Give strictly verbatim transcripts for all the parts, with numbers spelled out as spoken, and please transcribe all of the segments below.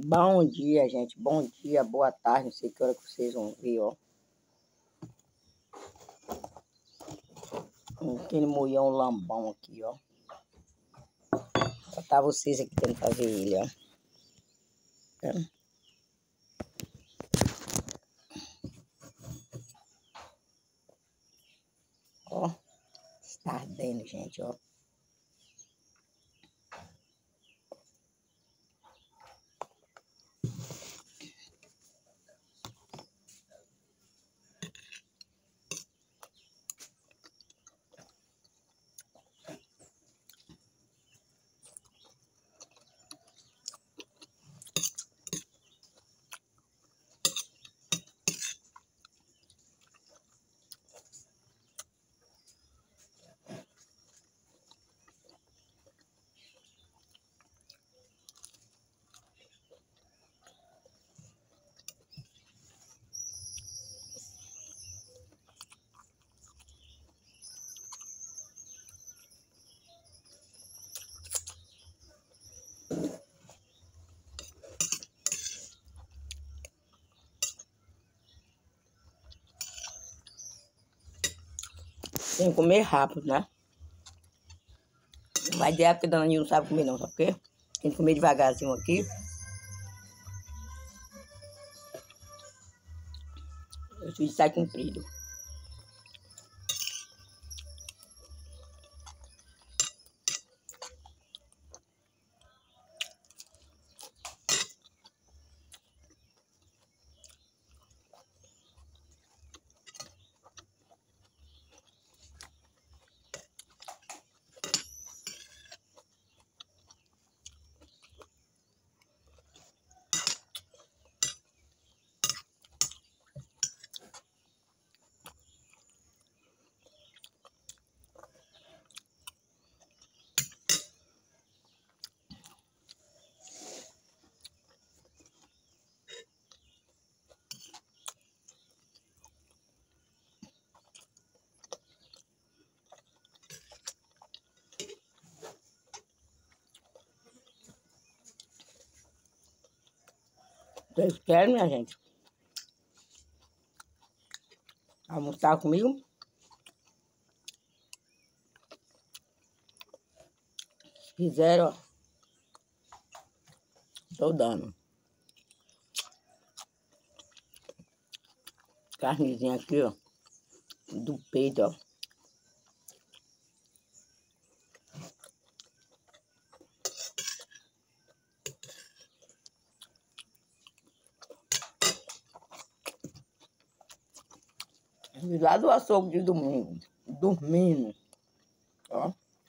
Bom dia, gente. Bom dia, boa tarde. Não sei que hora que vocês vão ver, ó. Aquele moião lambão aqui, ó. Só tá vocês aqui tentando fazer ele, ó. Tá? Ó. Está ardendo, gente, ó. Tem que comer rápido, né? Não vai de época que a dona Nil não sabe comer não, sabe por quê? Tem que comer devagarzinho aqui. O vídeo sai comprido. Vocês querem, minha gente? Almoçar comigo? Se quiserem, ó. Tô dando. Carnezinha aqui, ó. Do peito, ó. E lá do açougue de domingo. Dormindo. Ó.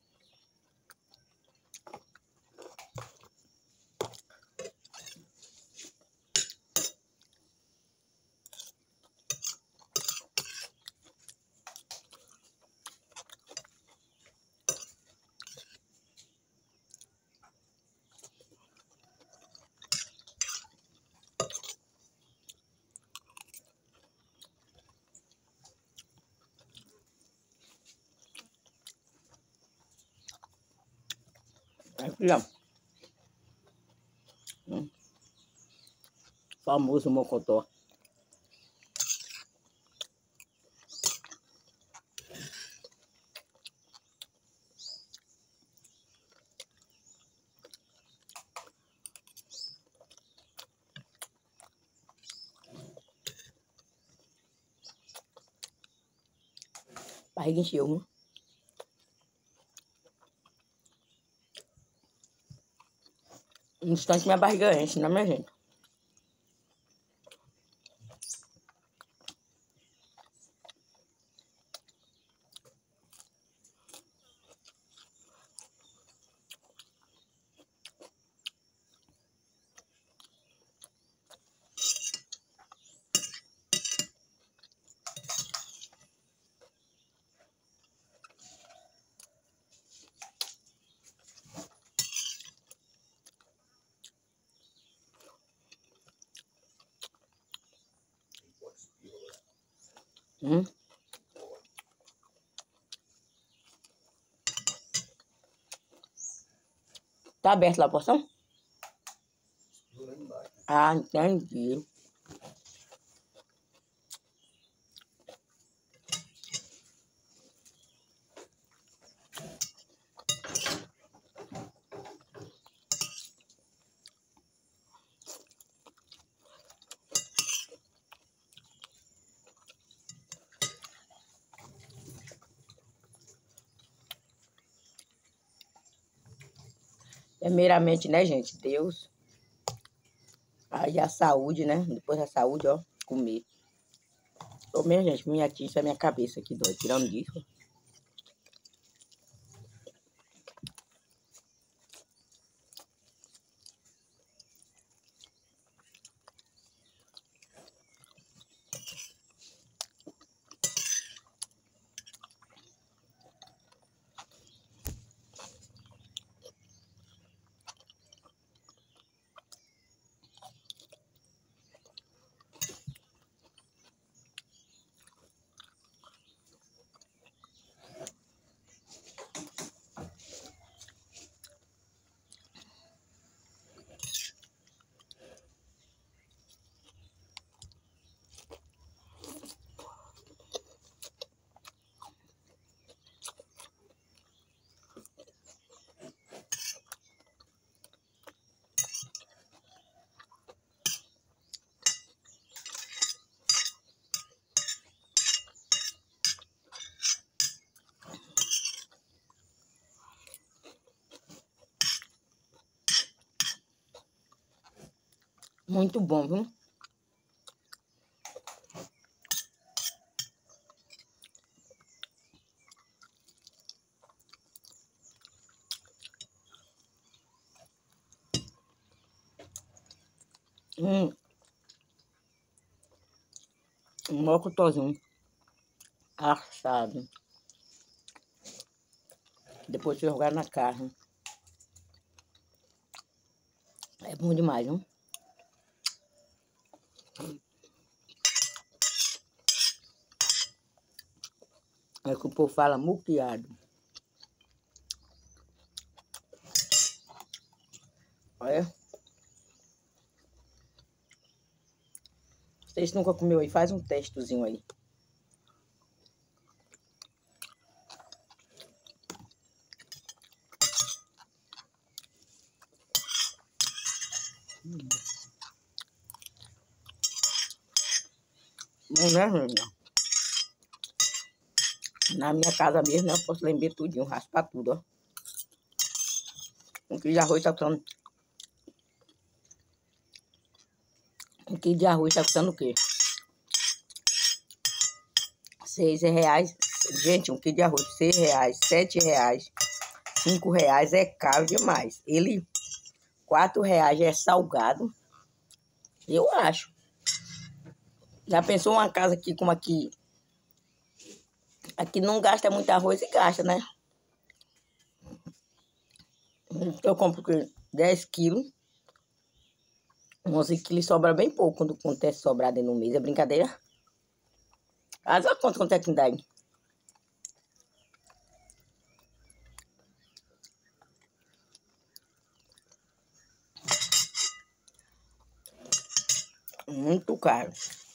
Aqui, ó. Hum. Famoso mocotó. Barriga encheu, viu? Um instante minha barriga enche, né, minha gente? Hum? Tá aberto lá a porção? Ah, entendi. Primeiramente, né, gente? Deus. Aí a saúde, né? Depois da saúde, ó, comer. Ô, minha gente, minha tinta é minha cabeça que dói. Tirando disso. Muito bom, viu? Hum. Um mocotózinho assado. Depois você jogar na carne. É bom demais, não? É que o povo fala muqueado. Olha. Vocês nunca comeu aí? Faz um testozinho aí. Hum. Não é, menina? Na minha casa mesmo, né, eu posso lembrar tudinho, raspar tudo, ó. Um quilo de arroz tá custando... Um quilo de arroz tá custando o quê? Seis reais. Gente, um quilo de arroz, seis reais, sete reais, cinco reais é caro demais. Ele, quatro reais é salgado. Eu acho. Já pensou uma casa aqui como aqui? Aqui não gasta muito arroz e gasta, né? Eu compro dez quilos. onze quilos sobra bem pouco quando acontece sobrado no mês. É brincadeira? Faz a conta quanto é que dá aí. Muito caro.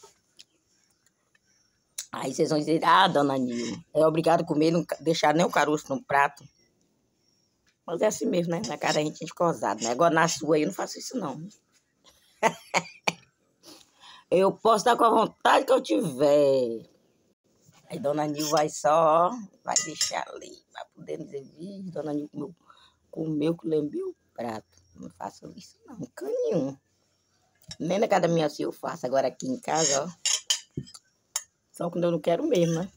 Aí vocês vão dizer, ah, dona Nilma, é obrigado a comer, não deixar nem o caroço no prato. Mas é assim mesmo, né? Na cara a gente é escosado, né? Agora na sua aí eu não faço isso, não. Eu posso dar com a vontade que eu tiver. Aí dona Nilma vai só, vai deixar ali, vai poder dizer, vixe, dona Nilma comeu, comeu que lambeu o prato. Não faço isso, não, caninho. Nem na casa da minha filha eu faço, agora aqui em casa, ó. Só quando eu não quero mesmo, né?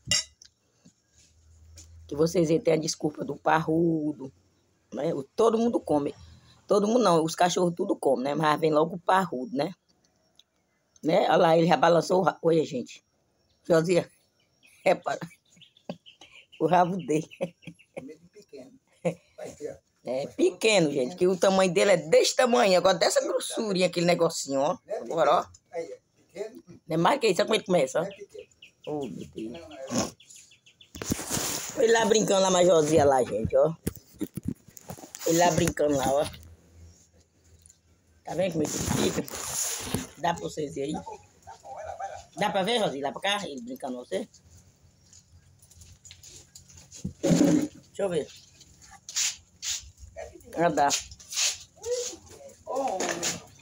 Que vocês têm a desculpa do parrudo, né? Todo mundo come. Todo mundo não, os cachorros tudo comem, né? Mas vem logo o parrudo, né? né? Olha lá, ele já balançou o rabo. Olha, gente. Josia, repara. O rabo dele. É pequeno, gente, que o tamanho dele é desse tamanho. Agora dessa grossurinha, aquele negocinho, ó. Agora, ó. Não é mais que isso, olha como ele começa, ó. Oh, meu Deus. Ele lá brincando lá, mais Josia lá, gente, ó. Ele lá brincando lá, ó. Tá vendo como é que fica? Dá pra vocês verem aí? Dá pra ver, Rosinha? Lá pra cá? Ele brincando com você? Deixa eu ver. Ah, dá. Homem.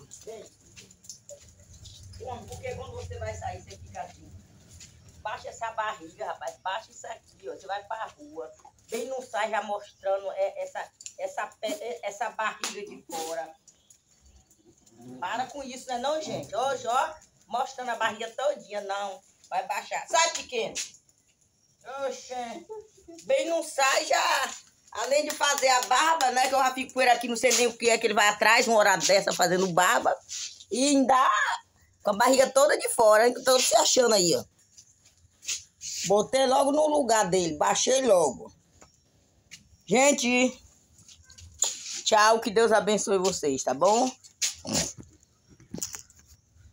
Homem, porque quando você vai sair, você fica assim. Baixa essa barriga, rapaz. Baixa isso aqui, ó. Você vai pra rua. Bem não sai já mostrando essa, essa, essa barriga de fora. Para com isso, né não, gente? Hoje, ó, mostrando a barriga todinha. Não, vai baixar. Sai, pequeno. Oxê. Bem não sai já. Além de fazer a barba, né? Que eu já fico com ele aqui, não sei nem o que é que ele vai atrás, uma hora dessa fazendo barba. E ainda com a barriga toda de fora, hein? Tô se achando aí, ó. Botei logo no lugar dele, baixei logo. Gente, tchau, que Deus abençoe vocês, tá bom?